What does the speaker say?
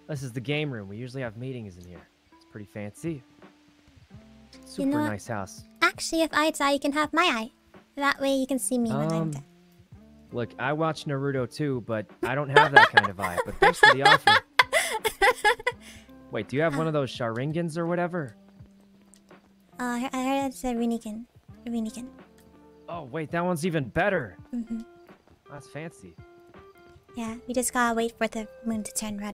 This is the game room. We usually have meetings in here. It's pretty fancy. Super You know what? nice house. Actually, if I die, you can have my eye. That way you can see me when I'm dead. Look, I watch Naruto too, but I don't have that kind of eye. But thanks for the offer. Wait, do you have one of those Sharingans or whatever? I heard it's a Rinikin. Rinikin. Oh, wait, that one's even better. Mm-hmm. That's fancy. Yeah, we just gotta wait for the moon to turn red.